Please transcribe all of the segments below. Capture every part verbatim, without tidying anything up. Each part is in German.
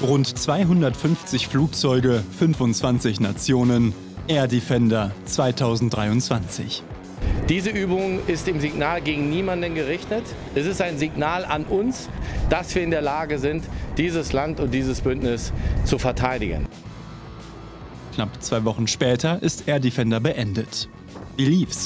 Rund zweihundertfünfzig Flugzeuge, fünfundzwanzig Nationen, Air Defender zweitausenddreiundzwanzig. Diese Übung ist im Signal gegen niemanden gerichtet. Es ist ein Signal an uns, dass wir in der Lage sind, dieses Land und dieses Bündnis zu verteidigen. Knapp zwei Wochen später ist Air Defender beendet. Wie lief's?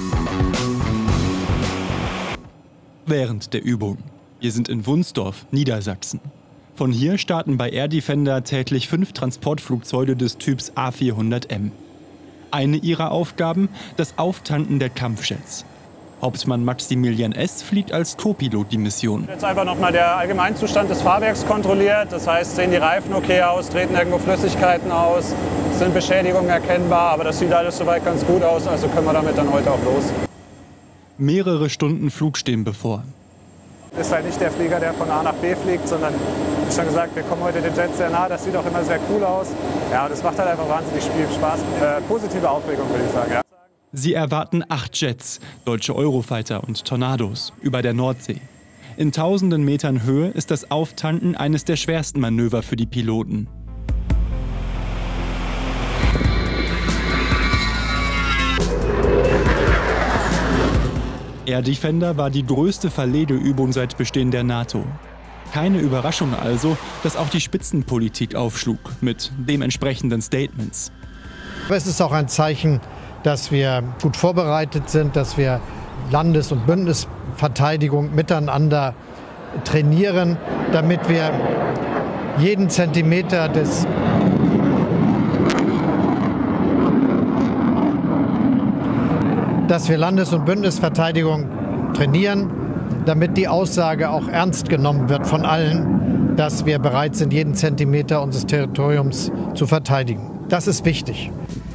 Während der Übung. Wir sind in Wunsdorf, Niedersachsen. Von hier starten bei Air Defender täglich fünf Transportflugzeuge des Typs A vierhundert M. Eine ihrer Aufgaben, das Auftanken der Kampfjets. Hauptmann Maximilian S. fliegt als Co-Pilot die Mission. Jetzt einfach nochmal der Allgemeinzustand des Fahrwerks kontrolliert. Das heißt, sehen die Reifen okay aus, treten irgendwo Flüssigkeiten aus, sind Beschädigungen erkennbar, aber das sieht alles soweit ganz gut aus, also können wir damit dann heute auch los. Mehrere Stunden Flug stehen bevor. Ist halt nicht der Flieger, der von A nach B fliegt, sondern, wie schon gesagt, wir kommen heute den Jets sehr nah. Das sieht auch immer sehr cool aus. Ja, das macht halt einfach wahnsinnig viel Spaß. Äh, positive Aufregung, würde ich sagen. Ja. Sie erwarten acht Jets, deutsche Eurofighter und Tornados, über der Nordsee. In tausenden Metern Höhe ist das Auftanken eines der schwersten Manöver für die Piloten. Air Defender war die größte Verlegeübung seit Bestehen der NATO. Keine Überraschung also, dass auch die Spitzenpolitik aufschlug mit dementsprechenden Statements. Es ist auch ein Zeichen, dass wir gut vorbereitet sind, dass wir Landes- und Bündnisverteidigung miteinander trainieren, damit wir jeden Zentimeter des dass wir Landes- und Bündnisverteidigung trainieren, damit die Aussage auch ernst genommen wird von allen, dass wir bereit sind, jeden Zentimeter unseres Territoriums zu verteidigen. Das ist wichtig.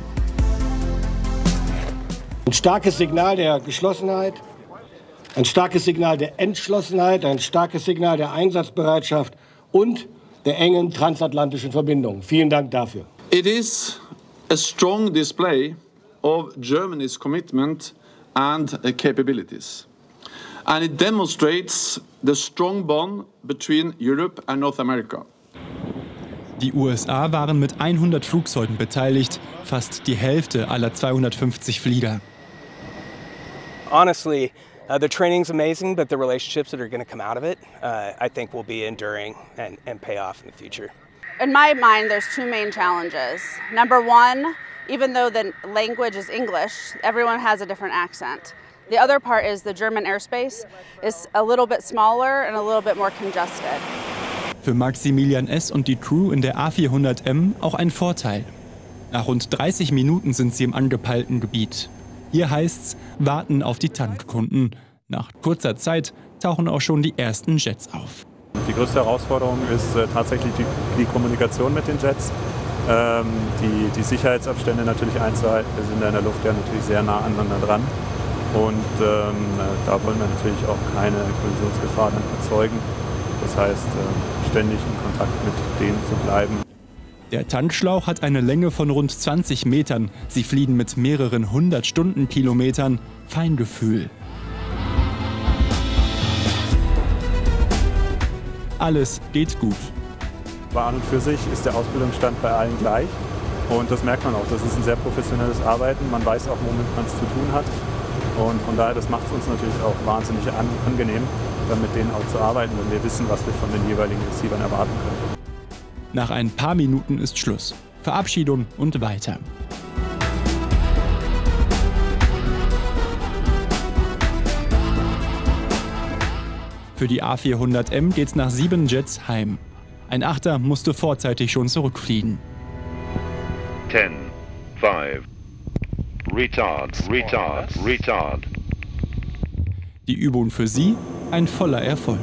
Ein starkes Signal der Geschlossenheit, ein starkes Signal der Entschlossenheit, ein starkes Signal der Einsatzbereitschaft und der engen transatlantischen Verbindung. Vielen Dank dafür. It is a strong display of Germany's commitment and capabilities. And it demonstrates the strong bond between Europe and North America. Die U S A waren mit hundert Flugzeugen beteiligt, fast die Hälfte aller zweihundertfünfzig Flieger. Honestly, uh, the training's amazing, but the relationships that are going to come out of it, uh, I think will be enduring and, and pay off in the future. In my mind, there's two main challenges. Number one, even though the language is English, everyone has a different accent. The other part is the German airspace is a little bit smaller and a little bit more congested. Für Maximilian S. und die Crew in der A vierhundert M auch ein Vorteil. Nach rund dreißig Minuten sind sie im angepeilten Gebiet. Hier heißt's, warten auf die Tankkunden. Nach kurzer Zeit tauchen auch schon die ersten Jets auf. Die größte Herausforderung ist äh, tatsächlich die, die Kommunikation mit den Jets. Ähm, die, die Sicherheitsabstände natürlich einzuhalten. Wir sind in der Luft ja natürlich sehr nah aneinander dran. Und ähm, da wollen wir natürlich auch keine Kollisionsgefahr dann erzeugen. Das heißt, äh, ständig in Kontakt mit denen zu bleiben. Der Tankschlauch hat eine Länge von rund zwanzig Metern. Sie fliegen mit mehreren hundert Stundenkilometern. Feingefühl. Alles geht gut. An und für sich ist der Ausbildungsstand bei allen gleich und das merkt man auch. Das ist ein sehr professionelles Arbeiten. Man weiß auch, womit man es zu tun hat und von daher, das macht es uns natürlich auch wahnsinnig an, angenehm, dann mit denen auch zu arbeiten, wenn wir wissen, was wir von den jeweiligen Receivern erwarten können. Nach ein paar Minuten ist Schluss. Verabschiedung und weiter. Für die A vierhundert M geht's nach sieben Jets heim. Ein Achter musste vorzeitig schon zurückfliegen. Ten, five, retard, retard, retard. Die Übung für sie ein voller Erfolg.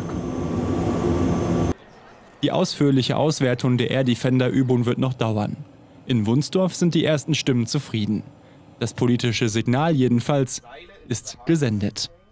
Die ausführliche Auswertung der Air Defender Übung wird noch dauern. In Wunsdorf sind die ersten Stimmen zufrieden. Das politische Signal jedenfalls ist gesendet.